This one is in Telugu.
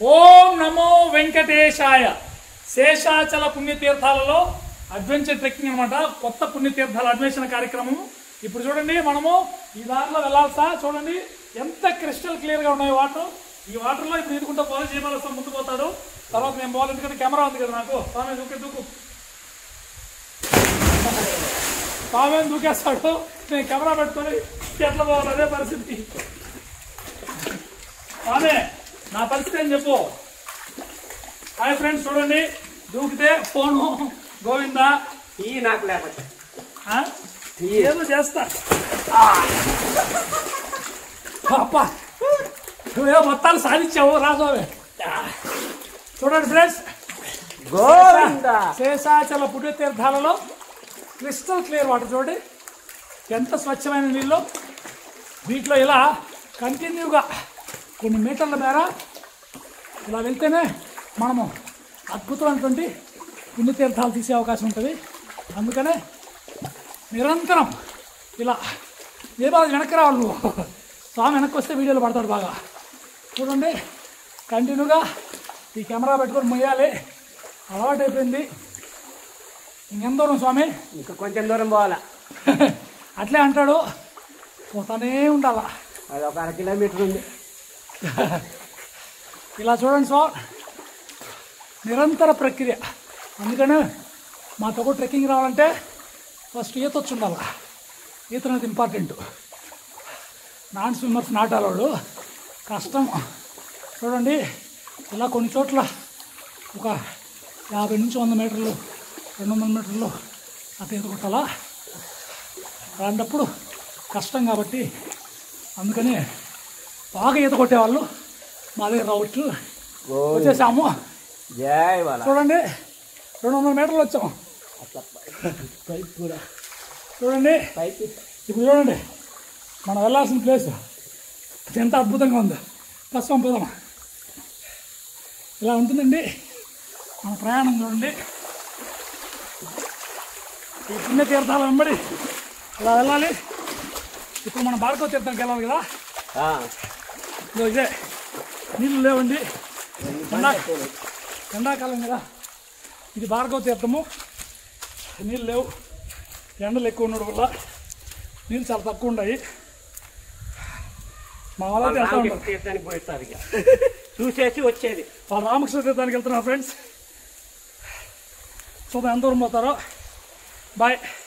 ఓం నమో వెంకటేశాయ. శేషాచల పుణ్యతీర్థాలలో అడ్వెంచర్ ట్రెక్కింగ్ అనమాట. కొత్త పుణ్యతీర్థాల అన్వేషణ కార్యక్రమం. ఇప్పుడు చూడండి, మనము ఈ దారిలో వెళ్ళాల్సా. చూడండి ఎంత క్రిస్టల్ క్లియర్ గా ఉన్నాయి వాటర్. ఈ వాటర్ లో ఇప్పుడు ఈదుకుంటూ పోవాలి. జీవాలసం ముందు పోతాడు, తర్వాత నేను పోవాలి, ఎందుకంటే కెమెరా ఉంది కదా నాకు. స్వామి దూకు స్వామి దూకేస్తాడు, నేను కెమెరా పెట్టుకొని ఎట్లా పోవాలి, అదే పరిస్థితి. స్వామి నా పరిస్థితి ఏం చెప్పు. హాయ్ ఫ్రెండ్స్, చూడండి దూకితే ఫోను గోవిందా నాకు లేకపోతే ఏదో చేస్తా. అప్పా నువ్వే మొత్తాలు సాధించావు రాజోవే. చూడండి ఫ్రెండ్స్, శేషాచల పుణ్యతీర్థాలలో క్రిస్టల్ క్లియర్ వాటర్. చూడండి ఎంత స్వచ్ఛమైన నీళ్ళు. వీటిలో ఇలా కంటిన్యూగా కొన్ని మీటర్ల మేర ఇలా వెళ్తేనే మనము అద్భుతమైనటువంటి పుణ్యతీర్థాలు తీసే అవకాశం ఉంటుంది. అందుకనే నిరంతరం ఇలా ఏ బాగా వెనక్కి రావాలి. నువ్వు స్వామి వెనక్కి వస్తే వీడియోలు పడతాడు బాగా. చూడండి కంటిన్యూగా ఈ కెమెరా పెట్టుకొని మొయ్యాలి, అలవాటు అయిపోయింది. ఇంకెంత దూరం స్వామి? ఇంకా కొంచెం దూరం పోవాలా. అట్లే అంటాడు, పోతానే ఉండాలా. అది ఒక 1 కిలోమీటర్ ఉంది. ఇలా చూడండి సార్, నిరంతర ప్రక్రియ. అందుకనే మాతో కూడా ట్రెక్కింగ్ రావాలంటే ఫస్ట్ ఈత వచ్చి ఉండాలి. ఈత అనేది important. Non swimmers not allowed, కష్టం. చూడండి ఇలా కొన్ని చోట్ల ఒక 50 నుంచి 100 మీటర్లు 200 మీటర్లు అటు ఈత కొట్టాలా. అలాంటప్పుడు కష్టం కాబట్టి అందుకని బాగా ఈత కొట్టేవాళ్ళు మా దగ్గర రావచ్చు. వచ్చేసాము. చూడండి 200 మీటర్లు వచ్చాము. పైప్ కూడా చూడండి. ఇప్పుడు చూడండి మనం వెళ్ళాల్సిన ప్లేస్ ఎంత అద్భుతంగా ఉందో. ఫస్ట్ పంపుదామా. ఇలా ఉంటుందండి మన ప్రయాణం. చూడండి ఈ పుణ్యతీర్థాల వెంబడి ఇలా వెళ్ళాలి. ఇప్పుడు మనం భార్గవ తీర్థానికి వెళ్ళాలి కదా. ఇదే నీళ్ళు లేవండి, ఎండాకాలం కదా. ఇది భార్గవ తీర్థము. నీళ్ళు లేవు, ఎండలు ఎక్కువ ఉండడం వల్ల నీళ్ళు చాలా తక్కువ ఉన్నాయి. మా వాళ్ళైతే వెళ్తా ఉంటారు తీర్థానికి పోయిస్తారు, చూసేసి వచ్చేది. వాళ్ళ రామకృష్ణ తీర్థానికి వెళ్తున్నారు ఫ్రెండ్స్. చూద్దాం ఎంత దూరం పోతారో. బాయ్.